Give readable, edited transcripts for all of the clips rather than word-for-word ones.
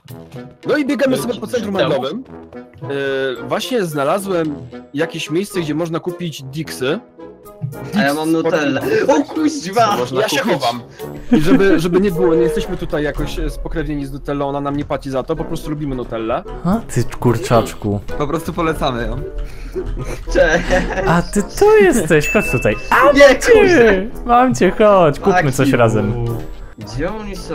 No i biegamy sobie po centrum Czemu? handlowym. Właśnie znalazłem jakieś miejsce, gdzie można kupić Dixy. A ja mam Nutellę. O kuźwa! Ja się chowam. I żeby nie było, nie jesteśmy tutaj jakoś spokrewnieni z Nutellą, ona nam nie płaci za to, po prostu lubimy Nutellę. A ty kurczaczku. Po prostu polecamy ją. Cześć! A ty tu jesteś, chodź tutaj. A Nie, kuźwa! mam cię, chodź, kupmy coś razem. Gdzie oni są?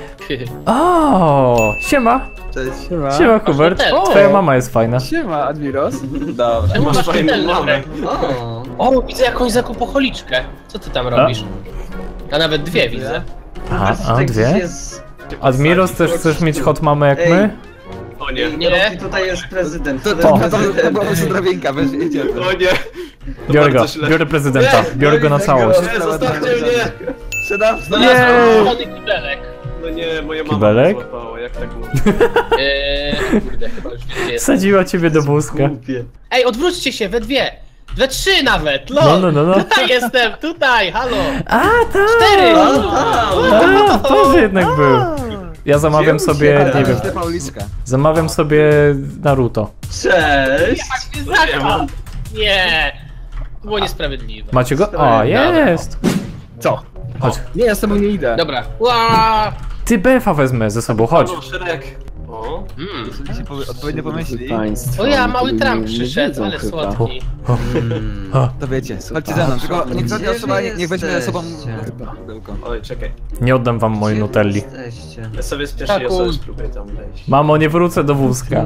O, siema. Cześć. Siema Hubert. Nutellę. Twoja mama jest fajna. Siema, Admiros. Dobra. Czemu masz Nutellę? O! O, widzę jakąś zakupocholiczkę. Co ty tam robisz? A nawet dwie widzę. Aha, a Tutaj gdzieś dwie? jest... Admiros, też chcesz mieć hot mamę jak my? O nie. Nie. I tutaj jest prezydent. To była wasza drabinka, weź jedziemy. O nie. Biorę go, bardzo źle. biorę prezydenta, biorę go na całość. Nie, zostawcie mnie! Sprzedawca. Znalazłem czerwony kibelek. No nie, moja mama Kibelek? mnie złapała, jak tak było. Kurde, chyba już wiem, gdzie jest. Wsadziła ciebie do wózka. Głupie. Ej, odwróćcie się, we dwie! We trzy nawet, No, lol! no, no, no. Tutaj jestem, tutaj, halo! A, tak! Cztery! A, to jednak był. Ja zamawiam sobie, nie wiem, Ślepa uliczka. zamawiam sobie Naruto. Cześć! Zakład! Nie! To było niesprawiedliwe. Macie go? O, jest! Co? Chodź. Nie, ja z tobą nie idę. Dobra. Ła! Ty BF-a wezmę ze sobą, chodź. O, Shrek. O. Jeśli się odpowiednio pomyśli, Państwo, O ja, mały którzy Trump nie przyszedł, wiedzą ale chyba. słodki. to wiecie. Chodźcie ze mną, tylko niech żadna osoba niech weźmie ze sobą Jesteście? pudełko. Oj, czekaj. Nie oddam wam mojej Gdzie nutelli. jesteście? Ja sobie z pierwszej Taku. osoby spróbuję tam wejść. Mamo, nie wrócę do wózka.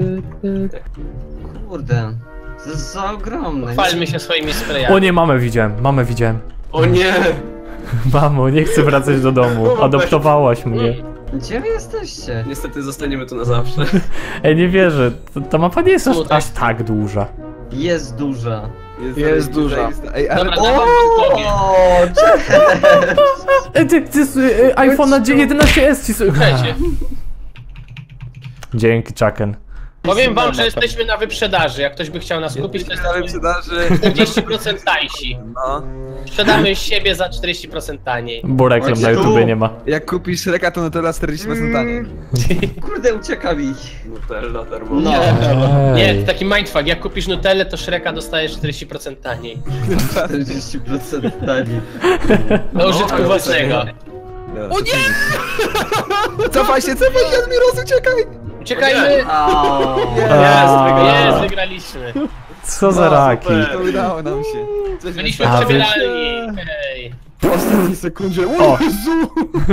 Kurde. To jest za ogromne. Chwalmy się swoimi O sprayami. nie, mamę widziałem. O nie! Mamo, nie chcę wracać do domu. Adoptowałaś mnie. Gdzie wy jesteście? Niestety zostaniemy tu na zawsze. Ej, nie wierzę. Ta mapa nie jest Smutno. aż tak duża. Jest duża. Jest duża. zajebista. Ej, ale... Dobra, dawam przy tobie. O, cześć! Ej, ty iPhone'a 11s ci... Słuchajcie, Dzięki, Chucken. powiem wam, że jesteśmy na wyprzedaży. Jak ktoś by chciał nas kupić, to Ale jesteśmy sprzedaży... 40% tańsi. No. Sprzedamy siebie za 40% taniej. Bo reklam na Chodź tu. YouTubie nie ma. Jak kupisz Shreka, to Nutella 40% taniej. Kurde, ucieka mi. Nutella darmowa. No. Nie, Ej. to taki mindfuck. Jak kupisz Nutellę, to Shreka dostajesz 40% taniej. 40% taniej. Do użytku własnego. O nie! Cofaj się, Admiros, uciekaj! Uciekajmy! Jest, wygraliśmy. Co za raki. To udało nam się. Coś Byliśmy A, wy- przebieralni. Hej. W ostatniej sekundzie. O. O Jezu!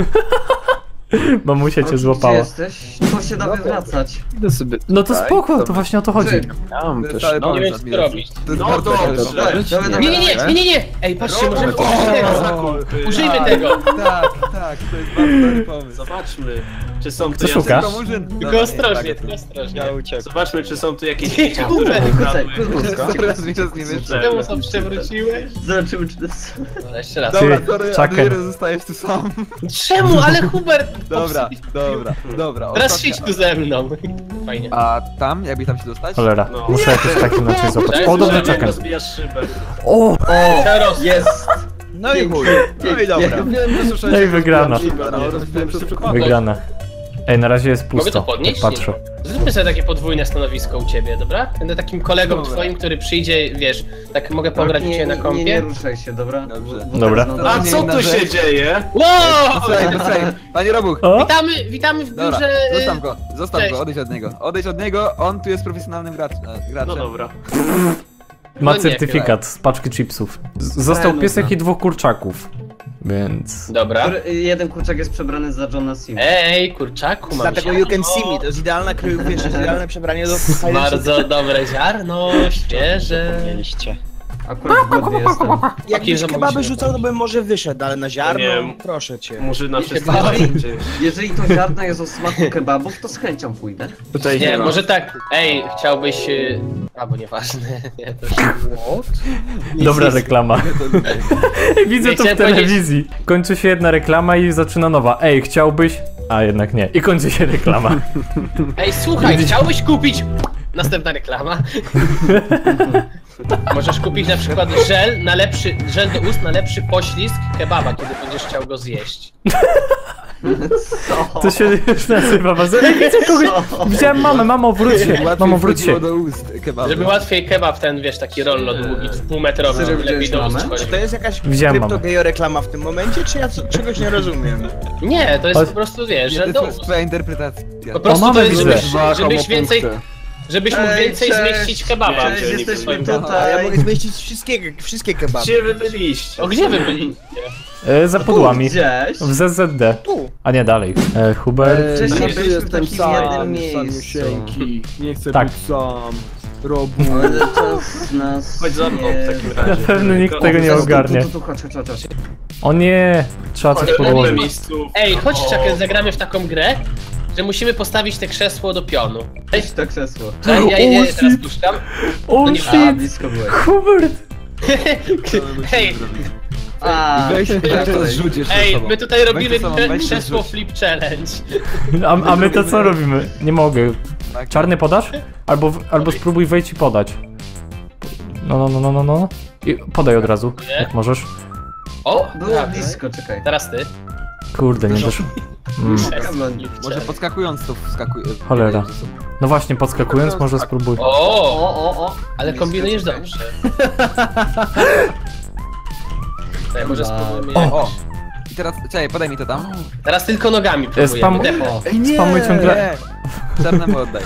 Mamusia cię Gdzie złapała. jesteś? To się da wywracać. Idę sobie No to tutaj. spoko, to właśnie o to chodzi. Tam też. Cały No, Nie wiem, pomysł, co tu robić. To jest No bardzo dobrze. dobrze. Dawaj, Nie, nie, nie, nie, nie, nie! Ej, patrzcie, możemy użyć tego. Zakupy. Użyjmy tego. Tak, to jest bardzo dobry pomysł. Zobaczmy, czy są tu Co szukasz? Tylko Murzyn. Tylko ostrożnie, tylko ostrożnie. Zobaczmy, czy są tu jakieś Nie, dzieci, kurde, które Kucaj, ukradły. kucaj. Teraz mi czas nie wyszło. Czemu to przewróciłeś? Zobaczymy, czy to jest... No, jeszcze raz. Dobra, Ty, sorry, Chucken. Admiros, zostajesz tu sam. Czemu? Ale Hubert... Dobra. Teraz ostatnia. siedź tu ze mną. Fajnie. A tam, jakby tam się dostać? Cholera, No. muszę jakoś tak inaczej złapać. O, dobra, Żeby Chucken. rozbijasz szybę. O! Teraz Jest! No i chuj. No i dobra. No i wygrana. No, Wygrana. Ej, na razie jest Mogę pusto. to podnieść? Tak patrzę. zróbmy sobie takie podwójne stanowisko u ciebie, dobra? Będę takim kolegą Dobra. twoim, który przyjdzie, wiesz, tak mogę pograć u ciebie na Nie kompie. ruszaj się, dobra? Dobrze. Dobra. to jest A na- co tu się dzieje? Wow! Słuchaj, panie Robuch. O! Witamy w Dobra, biurze... zostaw Cześć. go, odejdź od niego, on tu jest profesjonalnym graczem. No dobra. Ma No nie, certyfikat z paczki chipsów. Został no piesek tak. i 2 kurczaków. Więc... Dobra. Jeden kurczak jest przebrany za Johna Cena. Ej, kurczaku, mam Dlatego you can see me, to jest idealna wiesz, idealne przebranie do Bardzo dobre ziarno, świeże. Mieliście. Akurat głodny jestem. Jakbyś zamówić kebaby nie rzucał, to bym może wyszedł, ale na ziarno, Nie. proszę cię. Murzyna wszystko Chyba- gdzieś. Jeżeli to ziarno jest o smaku kebabów, to z chęcią pójdę. Tutaj Nie, może tak. Ej, chciałbyś... Albo nieważne. Nie, to już... Dobra reklama. Widzę to w Chciałem telewizji. Kończy się jedna reklama i zaczyna nowa. Ej, chciałbyś... A jednak nie. I kończy się reklama. Ej, słuchaj, chciałbyś kupić... Następna reklama. Możesz kupić na przykład żel do ust na lepszy poślizg kebaba, kiedy będziesz chciał go zjeść. Co? To się już nazywa bazę. Ej, widzę kogoś! Widziałem mamę, mamo, wróć się! Mamo, wróć się! do ust kebabu. Żeby łatwiej kebab ten, wiesz, taki rollo długi, półmetrowy, Serio, żeby lepiej widziałeś do ust mamę? wchodzi. To jest jakaś Widziałem mamę. kryptogejo-reklama w tym momencie, czy ja czegoś nie rozumiem? Nie, to jest Ale- po prostu, wiesz, Nie, że to do jest ust. twoja interpretacja. Po prostu mamę to jest, widzę. żebyś więcej, żebyś mógł Ej, więcej cześć. zmieścić kebaba. Cześć, w jesteśmy swoim- A ja tutaj. mogę zmieścić wszystkie kebaby. Gdzie wy byliście? O, gdzie wy byli? Za pudłami. Gdzieś. W ZZD. Tu. A nie, dalej. Hubert. Wcześniej Nie byliśmy w jestem takim sam, jednym miejscu. Saniusieńki. Nie chcę Tak. być sam. Robu. Ale czas nas Chodź za mną w takim Na razie. pewno nikt tego nie ogarnie. Tu, chodź. O nie! Trzeba coś podłożyć. miejscu. Ej, chodź, czekaj, zagramy w taką grę, że musimy postawić te krzesło do pionu. Ej, Weź to krzesło. czekaj, ja teraz shit. puszczam. O nie- A, shit! blisko byłeś. Hubert! Hej, A, Weź Jak to zrzuć jeszcze ej, sobą. my tutaj robimy Weź to sobą, weź to krzesło zrzuć. flip challenge. A my to co robimy? Nie mogę. Tak. Czarny podasz? Albo spróbuj wejść i podać. No. I podaj od razu, Nie. jak możesz. O, było dobra. blisko, czekaj. Teraz ty. Kurde, nie doszło. Może podskakując to wskakuje. Cholera. No właśnie, podskakując może spróbuj. O, ale kombinujesz dobrze. Czekaj, może spróbujemy O. jakoś. O! I teraz, czekaj, podaj mi to tam. Teraz tylko nogami próbujemy. spam- Depo. Ej, nie! Spamuj ciągle. Czarnemu oddaj.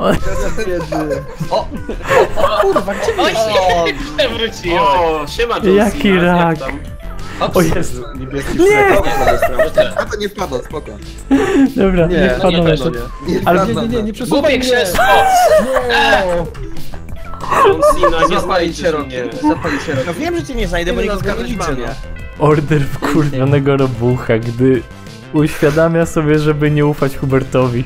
Oj, przewróciłem. O, siema John Jaki Cena, jak rak. tam? O jest. A to nie wpadło, spoko. Dobra, nie Nie, wpadłem nie, jeszcze. Nie Ale- wpadło. Nie przesuwaj Głupie mnie! krzesło! John Cena, nie Zapalić znajdziesz się mnie. rokiem. Zapalić się No rokiem. wiem, że cię nie znajdę, bo nikogo nie widzę, no. Order wkurwionego robucha, gdy uświadamia sobie, żeby nie ufać Hubertowi.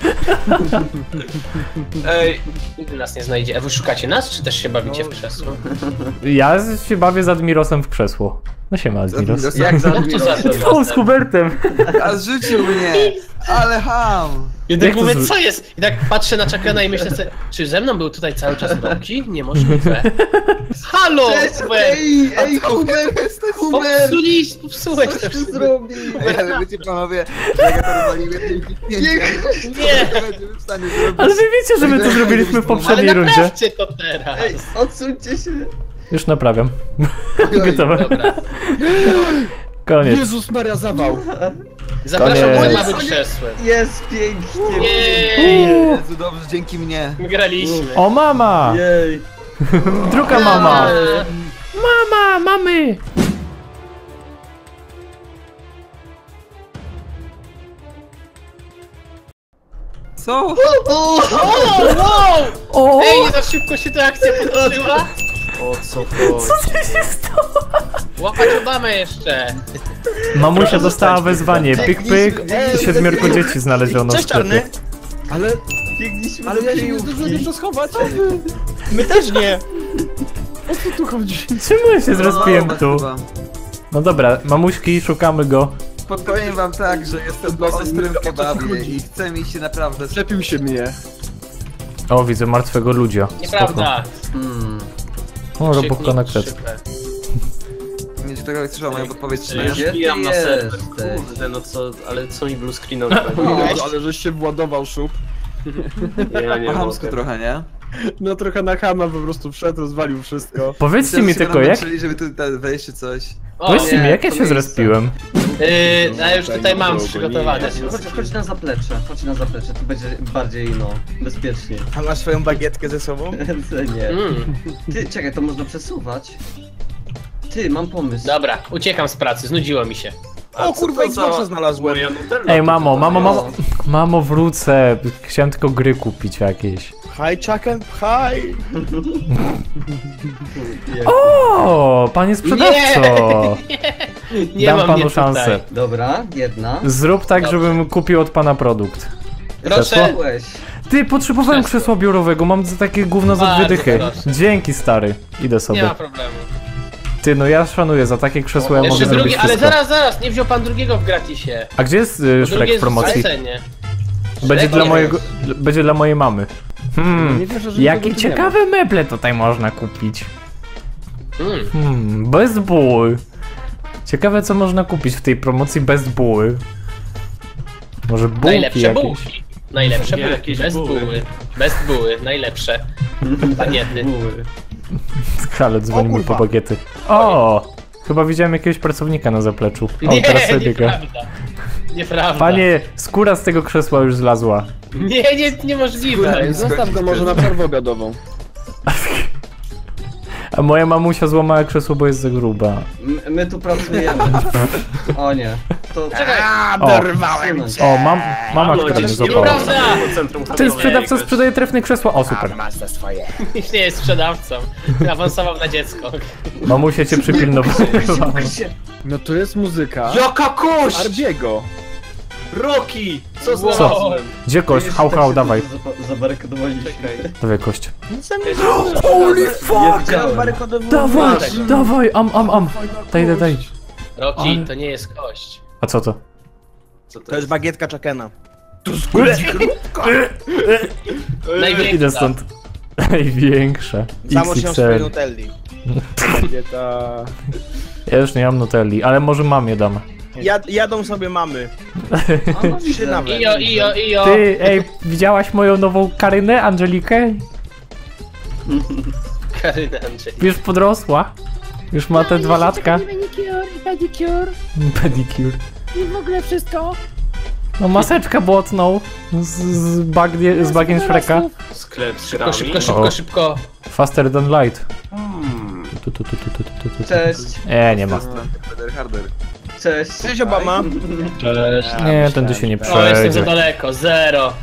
Ej, Nigdy nas nie znajdzie. A wy szukacie nas, czy też się bawicie w krzesło? Ja się bawię z Admirosem w krzesło. No siema, Admiros. Jak za Co za to? O, z Hubertem! A zrzucił mnie! Ale ham! I tak Jak to mówię, zró- co jest? I tak patrzę na Czakana i myślę sobie, czy ze mną był tutaj cały czas Roki? Niemożliwe. Halo! Hubert! Ej, Hubert! Popsułeś to Co ty wszystko. zrobił? Ej, ale wiecie panowie, że jak ja to rozwaliłem, Nie! to będziemy w stanie zrobić. Ale wy wiecie, że my to zrobiliśmy w Ale poprzedniej rundzie. naprawcie to teraz! Ej, odsuńcie się. Już naprawiam. Gotowe. Dobra. Koniec. Jezus Maria, zawał! Zapraszam Koniec. do mamy krzesłem. Jest pięknie. Jej! Jezu, dobrze, dzięki mnie. Graliśmy. O, mama! Jej. Druga mama! Mama, mamy! Co? O, wow! O! Ej, nie za szybko się ta akcja potoczyła. o co chodzi? Co się stało? Łapać Obamę jeszcze. Mamusia dostała wezwanie. Pyk, pyk. 7 dzieci znaleziono w Cześć, Czarny. sklepie. Ale, Biegliśmy ale do ja się nie kryjówki. zdążyłem jeszcze schować. My też nie. O co tu chodzi? Czemu ja się zrespiłem No, tu? chyba. No dobra, mamuśki, szukamy go. Podpowiem wam tak, że jestem po ostrym kebabie i chce mi się naprawdę... Zlepił się mnie. O, widzę martwego ludzia. Spoko. Nieprawda. O, robucha na kret. Szybę. Nie czy tego słyszał moją podpowiedź, czy Ja nie? już Gdzie ty wbijam na serwer. jesteś? Kurde, no co, ale co mi blue screeną Ale żeś się władował szub. Ja nie Po chamsku mogę. trochę, nie? No trochę na chama po prostu wszedł, rozwalił wszystko. Powiedzcie mi Teraz się tylko, jak... namęczyli, żeby tu wejść czy coś. O, Powiedzcie mi, nie, jak ja to się miejsce. zrespiłem? ja już tutaj mam przygotowane. Chodź na zaplecze, tu będzie bardziej, no, bezpiecznie. A masz swoją bagietkę ze sobą? Nie. Mm. Ty, czekaj, to można przesuwać. Ty, mam pomysł. Dobra, uciekam z pracy, znudziło mi się. A O co kurwa, to Xboxa za- znalazłem. Moja Nutella Ej, tu mamo, tutaj. mamo, mamo, wrócę. Chciałem tylko gry kupić jakieś. Hi, Chucken, hi. O, panie sprzedawco! Nie Dam mam panu mnie szansę. tutaj. Dobra, jedna. Zrób tak, Dobrze. żebym kupił od pana produkt. Proszę. Byłeś. Ty, potrzebowałem Krzesło. krzesła biurowego, mam za takie gówno za Bardzo 2 dychy. proszę. Dzięki, stary. Idę Nie sobie. ma problemu. Ty, no ja szanuję, za takie krzesło ja mogę Jeszcze zrobić drugi, ale wszystko. zaraz, nie wziął pan drugiego w gratisie. A gdzie jest Drugie Shrek w jest promocji? w cenie. Będzie Shrek dla nie mojego... Będzie dla mojej mamy. Nie wierzę, że Jakie nikogo tu nie ma. ciekawe meble tutaj można kupić. Best Bull. Ciekawe, co można kupić w tej promocji Best Bull. Może bułki Najlepsze jakieś? bułki. Najlepsze bułki, Jakieś bez buły. buły. Bez buły, najlepsze. Paniety. Ale dzwonimy po kurwa. bagiety. O! Chyba widziałem jakiegoś pracownika na zapleczu. O, Nie, teraz sobie biega. nieprawda. Nieprawda. Panie, skóra z tego krzesła już zlazła. Nie, niemożliwe. Ej, zostaw go może na przerwę obiadową. A moja mamusia złamała krzesło, bo jest za gruba. My tu pracujemy. O nie. To czekaj. Dorwałem cię! O, mama, Halo, która mnie dzieci, złapała. Nieprawda! Centrum Ten sprzedawca sprzedaje trefne krzesła. O, super. Masz za swoje. Nikt nie jest sprzedawcą. Awansował na dziecko. Mamusia cię przypilnowała. No to jest muzyka Jaka kość! Arbiego. Roki! Co Co? znalazłem? Gdzie kość? Hał, dawaj. Zabarykadowaliśmy. Czekaj. Dawaj kość. Holy fuck! Dawaj, dawaj, am. Daj. Roki, to nie jest kość. A co to? Co to To jest bagietka Chakena. Największa. Idę stąd. Największa. Samo się w swojej XXL. Nutelli. Bagieta. Ja już nie mam Nutelli, ale może mamie dam. Jadą sobie mamy. Trzy nawet. Ijo. Ty, ej, widziałaś moją nową Karynę, Angelikę? Karyna Andrzej. Już podrosła. Już ma te 2 latka. Manicure i pedicure Pedicure. i w ogóle wszystko. No maseczkę błotną z bagien Shreka. Sklep z Szybko, grami. szybko. Faster than light. Cześć. Nie ma. Harder. Cześć. Cześć Obama. Cześć. Nie, tędy się nie O, jestem za przejdzie. daleko, 0.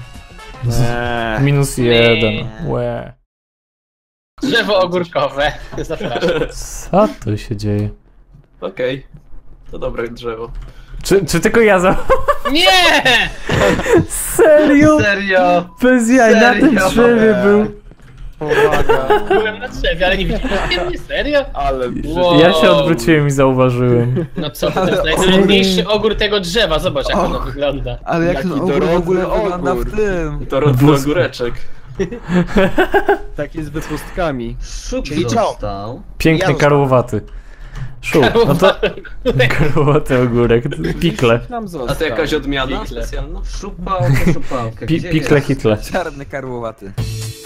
-1. Łe. Drzewo ogórkowe. Zapraszam. Co tu się dzieje? Okej. To dobre drzewo. Czy tylko ja za... Nie! Serio? Serio? Bez jaj, na tym Serio? drzewie był. Byłem na drzewie, ale nie widziałem mnie, serio? Ale Wow. Ja się odwróciłem i zauważyłem. No co, to jest najtrudniejszy ogór tego drzewa, zobacz jak ono wygląda. Ale jak Jaki ten ogór w ogóle dorosły wygląda ogór. w tym? To rodny ogóreczek. taki z wypustkami. Szuk Czyli co? został. Piękny Ja karłowaty. Szuk, no to karłowaty ogórek, pikle. Nam A został. to jakaś odmiana Pikle. specjalna? Szupałkę. Gdzie Pikle jest? hitle. Czarny karłowaty.